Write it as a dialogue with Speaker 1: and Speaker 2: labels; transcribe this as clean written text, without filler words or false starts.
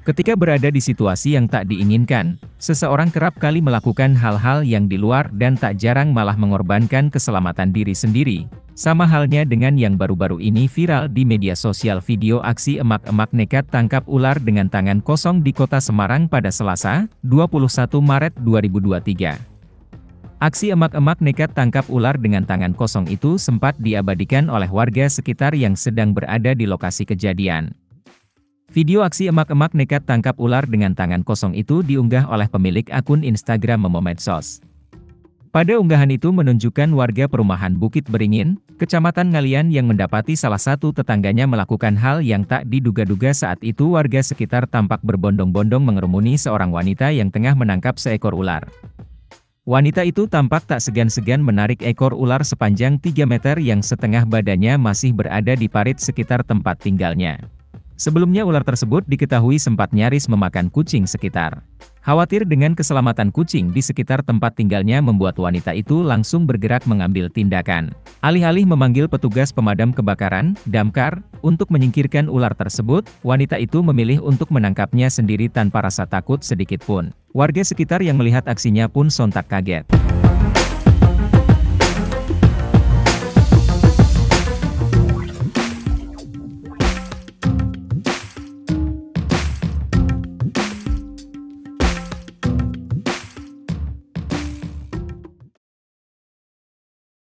Speaker 1: Ketika berada di situasi yang tak diinginkan, seseorang kerap kali melakukan hal-hal yang di luar dan tak jarang malah mengorbankan keselamatan diri sendiri. Sama halnya dengan yang baru-baru ini viral di media sosial, video aksi emak-emak nekat tangkap ular dengan tangan kosong di Kota Semarang pada Selasa, 21 Maret 2023. Aksi emak-emak nekat tangkap ular dengan tangan kosong itu sempat diabadikan oleh warga sekitar yang sedang berada di lokasi kejadian. Video aksi emak-emak nekat tangkap ular dengan tangan kosong itu diunggah oleh pemilik akun Instagram Momo Medsos. Pada unggahan itu menunjukkan warga perumahan Bukit Beringin, Kecamatan Ngalian yang mendapati salah satu tetangganya melakukan hal yang tak diduga-duga. Saat itu warga sekitar tampak berbondong-bondong mengerumuni seorang wanita yang tengah menangkap seekor ular. Wanita itu tampak tak segan-segan menarik ekor ular sepanjang 3 meter yang setengah badannya masih berada di parit sekitar tempat tinggalnya. Sebelumnya ular tersebut diketahui sempat nyaris memakan kucing sekitar. Khawatir dengan keselamatan kucing di sekitar tempat tinggalnya membuat wanita itu langsung bergerak mengambil tindakan. Alih-alih memanggil petugas pemadam kebakaran, damkar, untuk menyingkirkan ular tersebut, wanita itu memilih untuk menangkapnya sendiri tanpa rasa takut sedikit pun. Warga sekitar yang melihat aksinya pun sontak kaget.